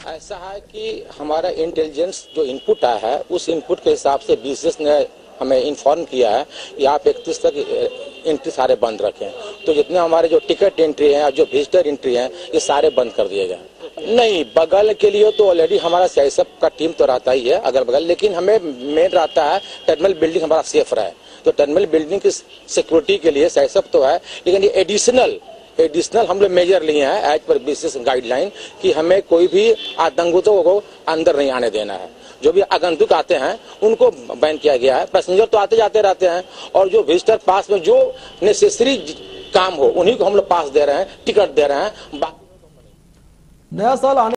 ऐसा है कि हमारा इंटेलिजेंस जो इनपुट आया है उस इनपुट के हिसाब से बीसीएस ने हमें इन्फॉर्म किया है कि आप 31 तक एंट्री सारे बंद रखें। तो जितने हमारे जो टिकट एंट्री है और जो विजिटर एंट्री है ये सारे बंद कर दिए गए। नहीं, बगल के लिए तो ऑलरेडी हमारा सीआईएसएफ का टीम तो रहता ही है अगल बगल, लेकिन हमें मेन रहता है टर्मिनल बिल्डिंग हमारा सेफ रहे। तो टर्मिनल बिल्डिंग की सिक्योरिटी के लिए सीआईएसएफ तो है, लेकिन ये एडिशनल हम लोग मेजर लिए हैं एज पर बीसीएस गाइडलाइन कि हमें कोई भी आतंकियों को अंदर नहीं आने देना है। जो भी आगंतुक आते हैं उनको बैन किया गया है। पैसेंजर तो आते जाते रहते हैं और जो विजिटर पास में जो नेसेसरी काम हो उन्हीं को हम लोग पास दे रहे हैं, टिकट दे रहे हैं। नया साल आने